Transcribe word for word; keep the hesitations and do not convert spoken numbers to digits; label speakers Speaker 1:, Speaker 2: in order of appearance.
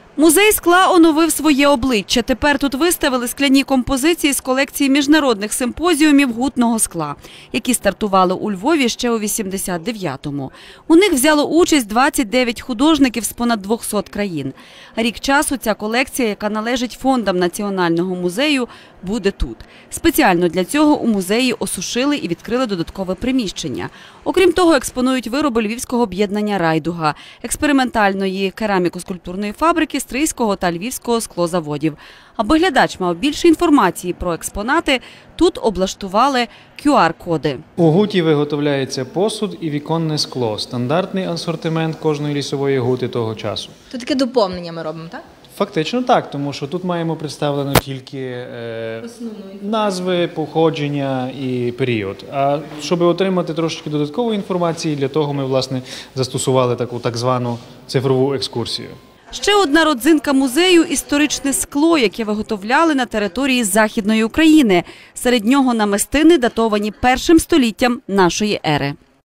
Speaker 1: Музей скла оновив своє обличчя. Тепер тут виставили скляні композиції з колекції міжнародних симпозіумів гутного скла, які стартували у Львові ще у вісімдесят дев'ятому. У них взяло участь двадцять дев'ять художників з понад двохсот країн. Рік часу ця колекція, яка належить фондам Національного музею, буде тут. Спеціально для цього у музеї осушили і відкрили додаткове приміщення. Окрім того, експонують вироби Львівського об'єднання «Райдуга», експериментальної кераміко-скульптурної фабрики, Стрийського та Львівського склозаводів. Аби глядач мав більше інформації про експонати, тут облаштували кю ар-коди.
Speaker 2: У гуті виготовляється посуд і віконне скло. Стандартний асортимент кожної лісової гути того часу.
Speaker 3: То таке доповнення ми робимо, так?
Speaker 2: Фактично так, тому що тут маємо представлено тільки е, назви, походження і період. А щоб отримати трошки додаткової інформації, для того ми, власне, застосували таку так звану цифрову екскурсію.
Speaker 1: Ще одна родзинка музею – історичне скло, яке виготовляли на території Західної України. Серед нього намистини, датовані першим століттям нашої ери.